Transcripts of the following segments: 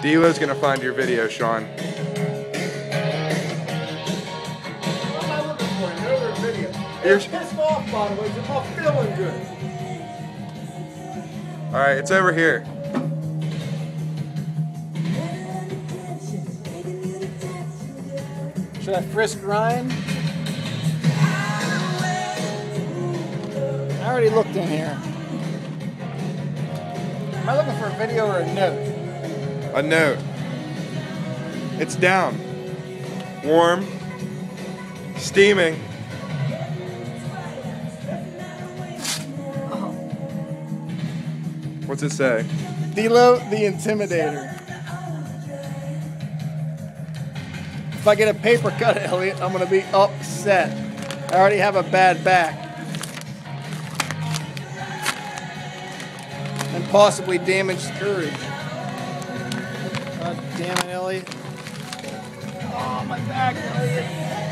Delo's gonna find your video, Sean. What am I looking for? Another video. You're pissed off, by the way. You're not feeling good. Alright, it's over here. Should I frisk Ryan? I already looked in here. Am I looking for a video or a note? A note. It's down. Warm. Steaming. What's it say? Delo the Intimidator. If I get a paper cut, Elliot, I'm gonna be upset. I already have a bad back. And possibly damaged courage. God damn it, Elliot. Oh, my back, Elliot.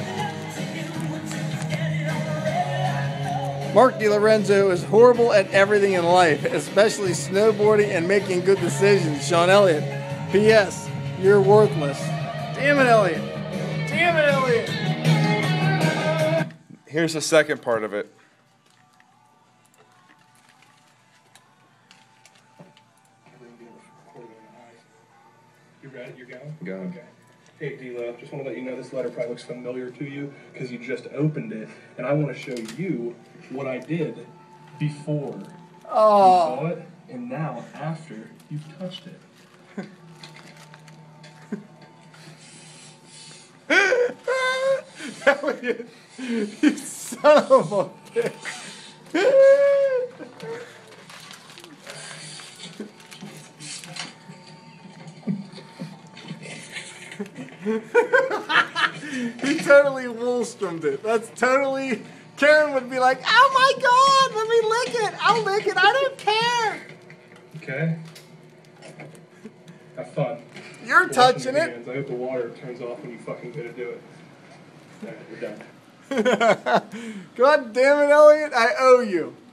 Mark DiLorenzo is horrible at everything in life, especially snowboarding and making good decisions. Sean Elliott. P.S. You're worthless. Damn it, Elliot. Damn it, Elliot. Here's the second part of it. You ready? You're going? Go. Okay. Hey, Delo, just want to let you know this letter probably looks familiar to you because you just opened it, and I want to show you what I did before you saw it, and now after you've touched it. Elliot, you son of a bitch. He totally Woolstrom'd it. That's totally... Karen would be like, oh my God, let me lick it. I'll lick it. I don't care. Okay? Have fun. You're touching it. Hands. I hope the water turns off when you fucking go to do it. Alright, we're done. God damn it, Elliot. I owe you.